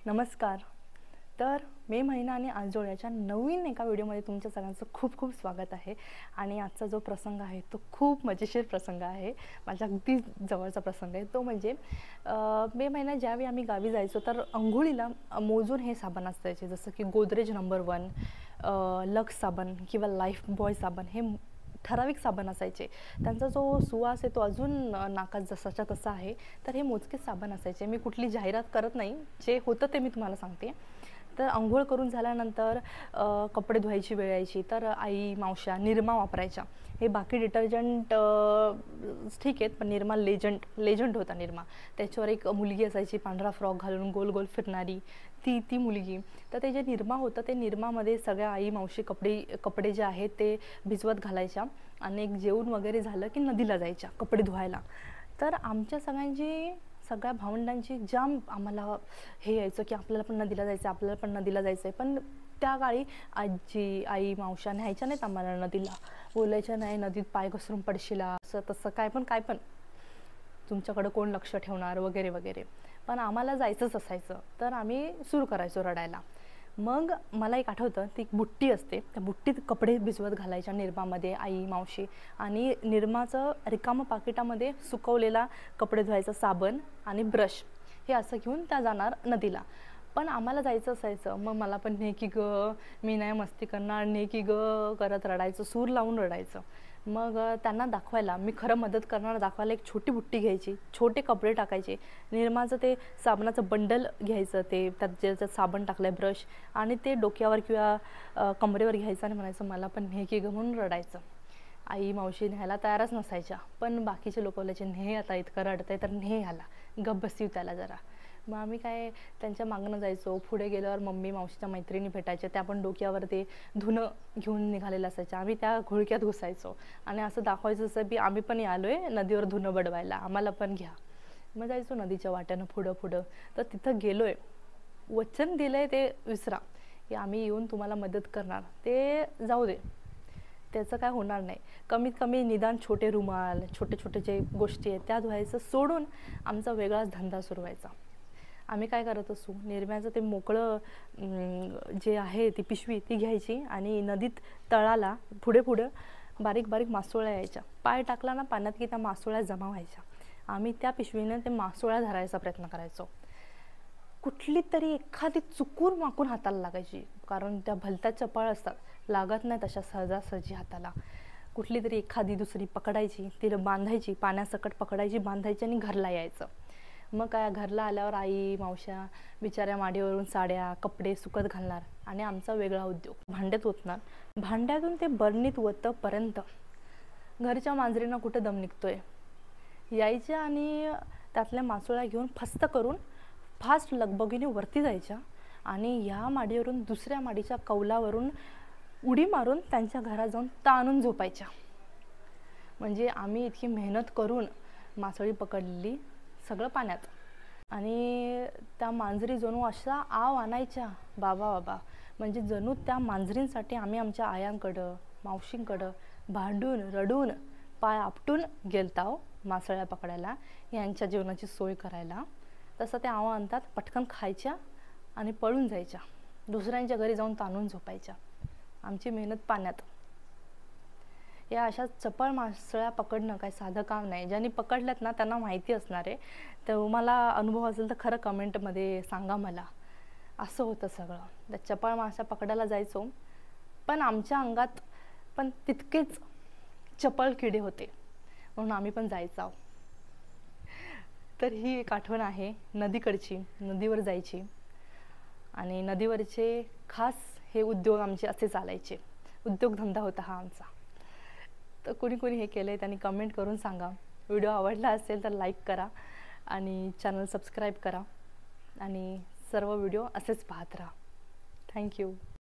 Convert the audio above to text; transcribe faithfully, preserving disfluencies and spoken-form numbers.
नमस्कार. तर मे महिना आणि आजोळ याच्या नवीन एका व्हिडिओमध्ये तुमच्या सगळ्यांचं खूप खूप स्वागत आहे. आणि आजचा जो प्रसंग आहे तो खूप मजेशीर प्रसंग आहे. माझ्या अगदी जवळचा प्रसंग आहे. तो म्हणजे मे महिन्यात ज्यावेळी आम्ही गावी जायचो तर अंघोळीला मोजून हे साबण असायचे, जसं की गोदरेज नंबर वन, लक्स साबण किंवा लाईफ बॉय साबण, हे ठराविक साबण असायचे. त्यांचा जो सुवास आहे तो अजून नाकात जसाच्या तसा आहे. तर हे मोजकेच साबण असायचे. मी कुठली जाहिरात करत नाही, जे होतं ते मी तुम्हाला सांगते. तर अंघोळ करून झाल्यानंतर कपडे धुवायची वेळ यायची तर आई मावश्या निरमा वापरायच्या. हे बाकी डिटर्जंट ठीक आहेत, पण निरमा लेजंट लेजंट होता निरमा. त्याच्यावर एक मुलगी असायची पांढरा फ्रॉक घालून गोल गोल फिरणारी, ती ती मुलगी. तर ते जे निरमा होतं ते निरमामध्ये सगळ्या आई मावशी कपडे कपडे जे आहेत ते भिजवत घालायच्या आणि एक जेवण वगैरे झालं की नदीला जायच्या कपडे धुवायला. तर आमच्या सगळ्यांची सगळ्या भावंडांची जाम आम्हाला हे यायचं की आपल्याला पण नदीला जायचं आहे आपल्याला पण नदीला जायचं आहे. पण त्या काळी आजी आई मावशा न्यायच्या नाहीत आम्हाला नदीला. बोलायच्या नाही नदीत पाय घसरून पडशिला, असं तसं काय पण काय पण तुमच्याकडं कोण लक्ष ठेवणार वगैरे वगैरे. पण आम्हाला जायचंच असायचं. तर आम्ही सुरू करायचो रडायला. मग मला एक आठवतं, ती बुट्टी असते, त्या बुट्टीत कपडे भिजवत घालायच्या निरमामध्ये आई मावशी. आणि निरमाचं रिकामं पाकिटामध्ये सुकवलेला कपडे धुवायचा साबण आणि ब्रश हे असं घेऊन त्या जाणार नदीला. पण आम्हाला जायचं असायचं. मग मला पण ने की ग, मी नाही मस्ती करणार, ने की ग करत रडायचं, सूर लावून रडायचं. मग त्यांना दाखवायला, मी खरं मदत करणार दाखवायला एक छोटी बुट्टी घ्यायची, छोटे कपडे टाकायचे, निरमाचं ते साबणाचं बंडल घ्यायचं, ते त्यात ज्याच्यात साबण टाकलं आहे ब्रश, आणि ते डोक्यावर किंवा कमरेवर घ्यायचं आणि म्हणायचं मला पण ने की ग म्हणून रडायचं. आई मावशी न्यायला तयारच नसायच्या, पण बाकीचे लोक बोलायचे ने आता इतकं रडतंय तर ने आला, गप बसवीव त्याला जरा. मग आम्ही काय त्यांच्या मागणं जायचो. पुढे गेल्यावर मम्मी मावशीच्या मैत्रिणी भेटायच्या, त्या पण डोक्यावर ते धुणं घेऊन निघालेलं असायचं. आम्ही त्या घोळक्यात घुसायचो आणि असं दाखवायचं असं की आम्ही पण आलोय नदीवर धुणं बडवायला, आम्हाला पण घ्या. मग जायचो नदीच्या वाट्यानं पुढं पुढं. तर तिथं गेलोय, वचन दिलंय ते विसरा, की आम्ही येऊन तुम्हाला मदत करणार, ते जाऊ दे, त्याचं काय होणार नाही. कमीत कमी निदान छोटे रुमाल, छोटे छोटे जे गोष्टी आहेत त्या धुवायचं सोडून आमचा वेगळाच धंदा सुरू व्हायचा. आम्ही काय करत असू, निरम्याचं ते मोकळं जे आहे ती पिशवी ती घ्यायची आणि नदीत तळाला पुढे पुढं बारीक बारीक मासोळ्या यायच्या. पाय टाकला ना पाण्यात की त्या मासोळ्या जमा व्हायच्या. आम्ही त्या पिशवीनं ते मासोळ्या धरायचा प्रयत्न करायचो. कुठली तरी एखादी चुकून माकून हाताला लागायची, कारण त्या भलत्या चपळ असतात, लागत नाही तशा सहजासहजी हाताला. कुठली तरी एखादी दुसरी पकडायची, तिला बांधायची, पाण्यासकट पकडायची, बांधायची आणि घरला यायचं. मग काय घरला आल्यावर आई मावश्या बिचाऱ्या माडीवरून साड्या कपडे सुकत घालणार आणि आमचा वेगळा उद्योग, भांड्यात ओतणार. भांड्यातून ते बरणीत ओतपर्यंत घरच्या मांजरींना कुठं दम निघतोय, यायच्या आणि त्यातल्या मासोळ्या घेऊन फस्त करून फास्ट लगबगीने वरती जायच्या आणि ह्या माडीवरून दुसऱ्या माडीच्या कौलावरून उडी मारून त्यांच्या घरात जाऊन ताणून झोपायच्या. म्हणजे आम्ही इतकी मेहनत करून मासोळी पकडलेली, सगळं पाण्यात, आणि त्या मांजरी जणू अशा आव आणायच्या बाबा बाबा. म्हणजे जणू त्या मांजरींसाठी आम्ही आमच्या आयांकडं मावशींकडं भांडून रडून पाय आपटून गेलताव मासळ्या पकडायला, यांच्या जेवणाची सोय करायला. तसं त्या आव आणतात, पटकन खायच्या आणि पळून जायच्या, दुसऱ्यांच्या घरी जाऊन ताणून झोपायच्या. आमची मेहनत पाण्यात. या अशा चपळ मासळ्या पकडणं काय साधं काम नाही. ज्यांनी पकडल्यात ना त्यांना माहिती असणार आहे. तर मला अनुभव असेल तर खरं कमेंटमध्ये सांगा मला. असं होतं सगळं. त्या चपळ मासा पकडायला जायचो, पण आमच्या अंगात पण तितकेच चपळ किडे होते, म्हणून आम्ही पण जायचो. तर ही एक आठवण आहे नदीकडची, नदीवर जायची. आणि नदीवरचे खास हे उद्योग आमचे असे चालायचे, उद्योगधंदा होता हा आमचा. तर कोणी कोणी हे केलं आहे त्यांनी कमेंट करून सांगा. व्हिडिओ आवडला असेल तर लाईक करा आणि चॅनल सबस्क्राईब करा आणि सर्व व्हिडिओ असेच पाहत राहा. थँक्यू.